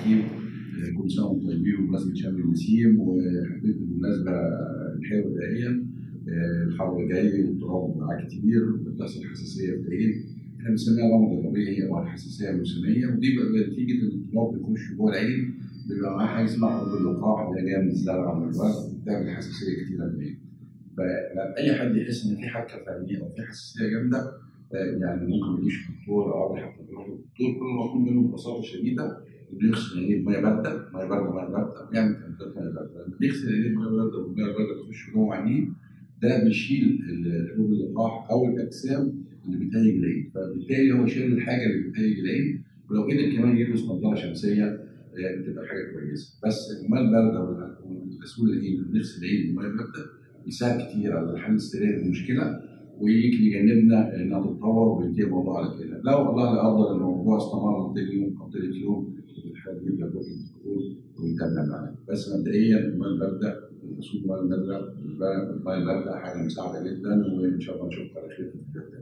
التركيب. كل سنه وانتم طيبين بمناسبه شم النسيم، وحبيت بالمناسبه الحلوه دهيا الحر جاي والتراب معاه كتير وبتحصل حساسيه في العين. احنا بنسميها رمض الربيعي او الحساسيه الموسميه، ودي بقى نتيجه ان التراب بيخش جوه العين، بيبقى معاه حاجه اسمها حبوب اللقاح اللي هي جايه من الزرع من الورد، بتعمل حساسيه كتيره في العين. فاي حد يحس ان في حكه في عينيه او في حساسيه جامده يعني ممكن ما يجيش دكتور او حتى يروح للدكتور. كل ما يكون منه ببساطه شديده انه يغسل عينيه بميه بارده، ميه بارده ويعمل تنظيف ميه بارده. لما يغسل عينيه بميه بارده والميه البارده تخش جوه عينيه، ده بيشيل حبوب اللقاح او الاجسام اللي بتهيج العين، فبالتالي هو شايل الحاجه اللي بتهيج العين. ولو قدر كمان يلبس نظاره شمسيه بتبقى حاجه كويسه. بس الميه البارده والغسول العين ونغسل العين بميه بارده بيساعد كتير على حل استدلال المشكله، ويمكن يجنبنا انها تتطور وينتهي الموضوع على كده. لو الله لا قدر الموضوع استمر ثاني يوم او ثالث يوم، الحاله دي بيبقى يروح للدكتور ويتابع معاه. بس مبدئيا الميه البارده والغسول الميه البارده حاجه مساعده جدا، وان شاء الله نشوفكم على خير في الفيديو.